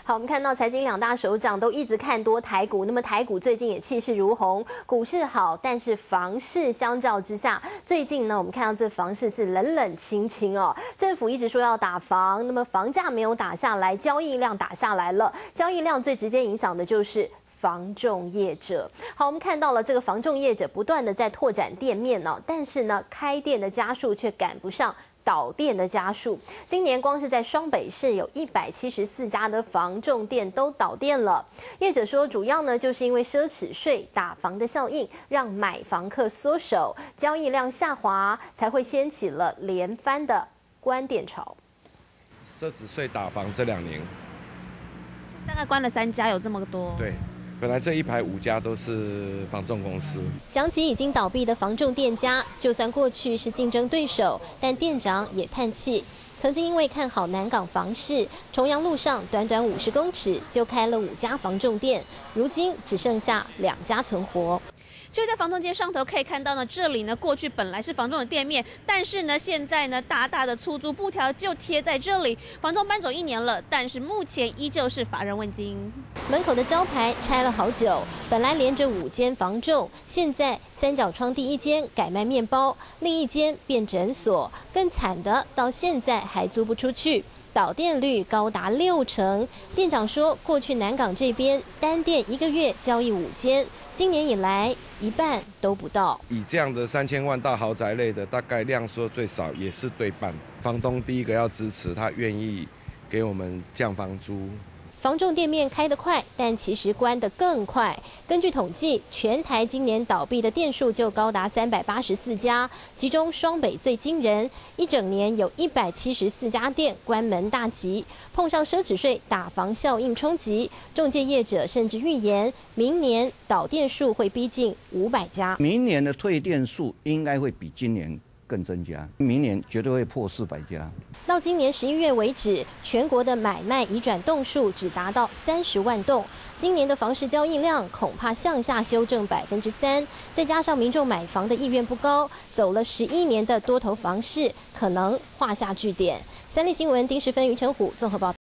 好，我们看到财经两大首长都一直看多台股，那么台股最近也气势如虹，股市好，但是房市相较之下，最近呢，我们看到这房市是冷冷清清哦。政府一直说要打房，那么房价没有打下来，交易量打下来了，交易量最直接影响的就是房仲业者。好，我们看到了这个房仲业者不断的在拓展店面呢，但是呢，开店的家数却赶不上倒店的家数。今年光是在双北市有174家的房仲店都倒店了。业者说，主要呢就是因为奢侈税打房的效应，让买房客缩手，交易量下滑，才会掀起了连番的关店潮。 奢侈税打房这2年， 大概关了3家，有这么多。 对。本来这一排5家都是房仲公司。 讲起已经倒闭的房仲店家，就算过去是竞争对手，但店长也叹气。曾经因为看好南港房市，重阳路上短短50公尺就开了5家房仲店，如今只剩下2家存活。 就在房仲街上头可以看到呢，这里呢过去本来是房仲的店面，但是呢现在呢大大的出租布条就贴在这里。房仲搬走1年了，但是目前依旧是乏人问津。门口的招牌拆了好久，本来连着5间房仲，现在三角窗第1间改卖面包，另1间变诊所，更惨的到现在还租不出去。倒店率高达60%，店长说，过去南港这边单店1个月交易5间，今年以来1半都不到。 以这样的3000万大豪宅类的，大概量说最少也是对半。房东第一个要支持，他愿意给我们降房租。 房仲店面开得快，但其实关得更快。根据统计，全台今年倒闭的店数就高达384家，其中双北最惊人，一整年有174家店关门大吉。碰上奢侈税打房效应冲击，仲介业者甚至预言，明年倒店数会逼近500家。 明年的退店数应该会比今年更增加，明年绝对会破400家。 到今年11月为止，全国的买卖移转栋数只达到30万栋，今年的房市交易量恐怕向下修正3%，再加上民众买房的意愿不高，走了11年的多头房市可能画下句点。3立新闻丁世芬、于成虎综合报道。